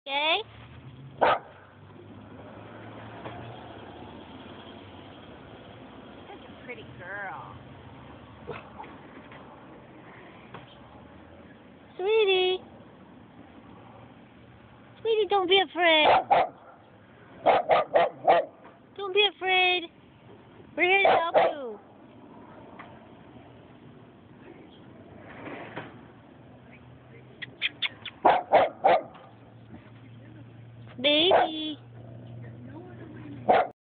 Okay? Such a pretty girl. Sweetie. Sweetie, don't be afraid.